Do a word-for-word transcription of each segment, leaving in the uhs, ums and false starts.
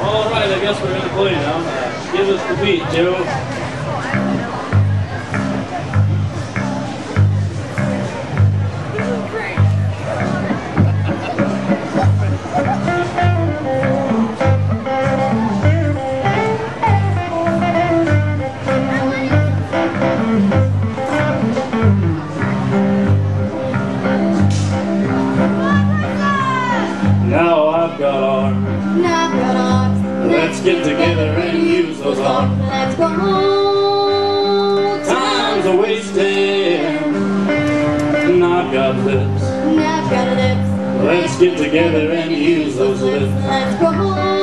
All right, I guess we're gonna play now. Uh, give us the beat, Joe. Now I've got arms. Now I've got arms. Let's get together and use those arms. Let's go. Time's a wasting. Now I've got lips. Now I've got lips. Let's get together and use those lips. Let's go.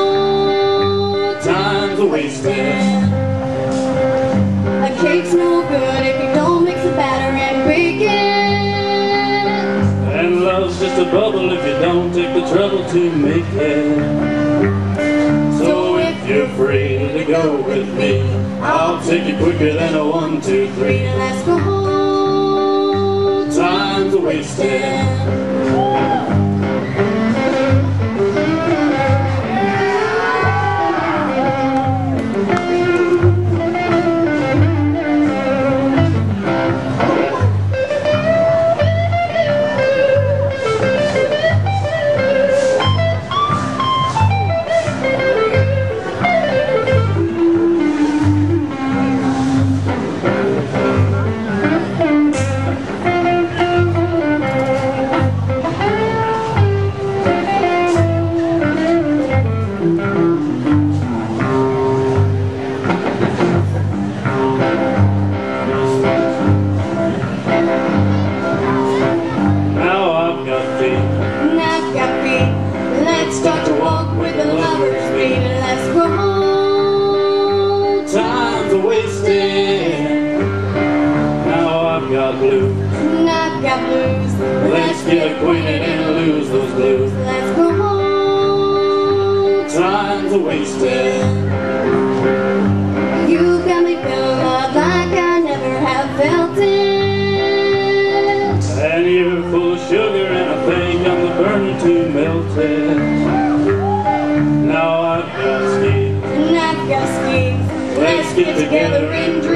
Time's a wasting. A cake's no good if you don't mix the batter and bake it. And love's just a bubble if you don't take the trouble to make it. So if you're free to go with me, I'll take you quicker than a one, two, three. Let's go. Time's a wasting. Start to walk with the lover's feet and let's go. Time's a wasting. Now I've got blues. Now I've got blues. Let's get acquainted and lose those blues. Let's go. Time's a wasting. You got me feeling love like I never have felt it. And you're full of sugar and I think I'm the burner to melt it. Now I've got schemes. And I've got schemes. Let's get together and